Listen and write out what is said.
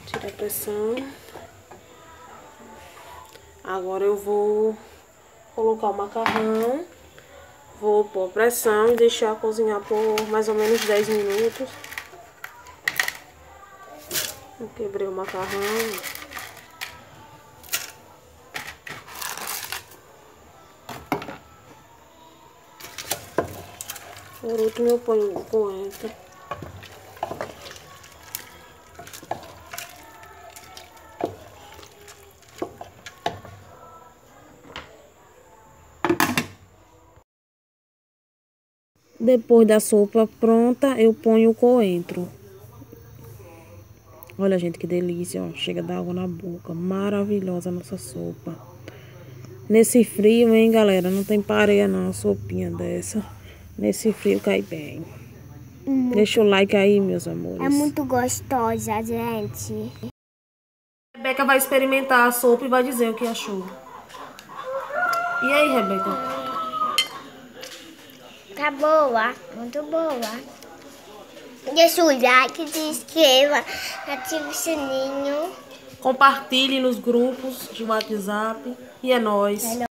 Tira a pressão. Agora eu vou colocar o macarrão. Vou pôr pressão e deixar cozinhar por mais ou menos 10 minutos. Eu quebrei o macarrão. Por último eu ponho o coentro. Depois da sopa pronta, eu ponho o coentro. Olha, gente, que delícia, ó. Chega a dar água na boca. Maravilhosa a nossa sopa. Nesse frio, hein, galera? Não tem pareia, não, uma sopinha dessa. Nesse frio cai bem. Deixa o like aí, meus amores. É muito gostosa, gente. A Rebeca vai experimentar a sopa e vai dizer o que achou. E aí, Rebeca? Tá boa, muito boa. Deixa o like, se inscreva, ative o sininho. Compartilhe nos grupos de WhatsApp. E é nóis.